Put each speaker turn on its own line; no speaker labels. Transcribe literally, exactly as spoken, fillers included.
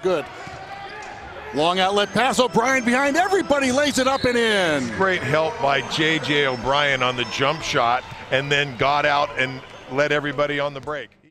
good. Long outlet pass. O'Brien behind everybody, lays it up and in.
Great help by J J O'Brien on the jump shot, and then got out and led everybody on the break.